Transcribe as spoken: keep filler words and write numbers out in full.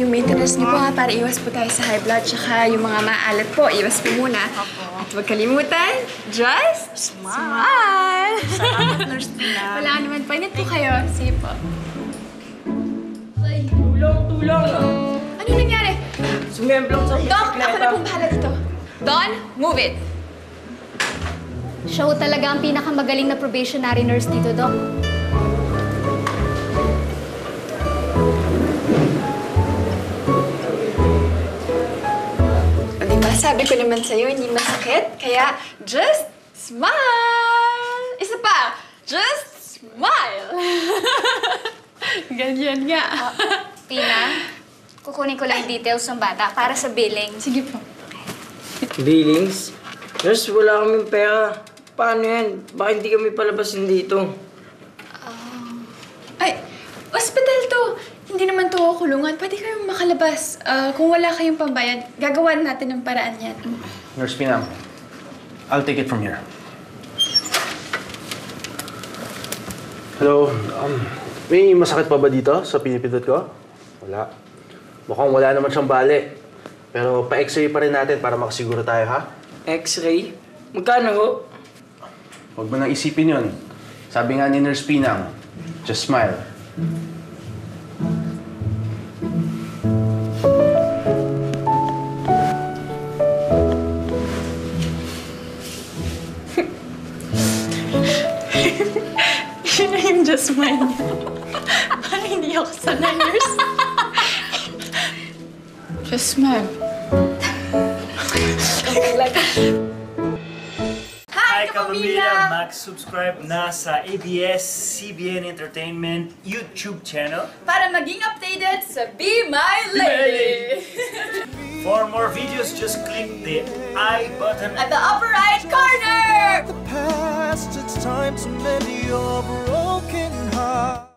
yung maintenance niyo po ha, para iwas po tayo sa high blood, tsaka yung mga maalat po, iwas po muna. At huwag kalimutan, just smile! Salamat, Nurse Tina. Wala naman po, init po kayo. Sige po. Ay, tulong, tulong! Ano nangyari? Sumemblong sa Doc, ako bisikleta. na pong bahala dito. Don, move it! Siya ho talaga ang pinakamagaling na probationary nurse dito, Doc. O diba, sabi ko naman sa'yo, hindi masakit. Kaya, just smile! Isa pa, just smile! Ganyan nga. Tina, kukunin ko lang yung details ng bata para sa billing. Sige po. Billings? Nurse, wala kaming pera. Paano yan? Bakit hindi kami palabasin dito? Ay, hospital to. Hindi naman to kulungan. Pwede kayong makalabas. Ah, kung wala kayong pambayad, gagawan natin ng paraan yan. Nurse Pinang, I'll take it from here. Hello, um, may masakit pa ba dito sa pinipindot ko? Wala. Mukhang wala naman siyang bali. Pero pa-x-ray pa rin natin para makasiguro tayo, ha? X-ray? Magkano ho? Huwag mo nang isipin yun. Sabi nga ni Nurse Pinang, just smile. Yun na yung just smile niya. Parang hindi ako sanay, nurse. Just smile. Hi, Kapamilya! Mag-subscribe na sa A B S C B N Entertainment YouTube channel Para maging updated sa Be My Lady! For more videos, just click the I button At the upper right corner! past, it's time to mend your broken heart.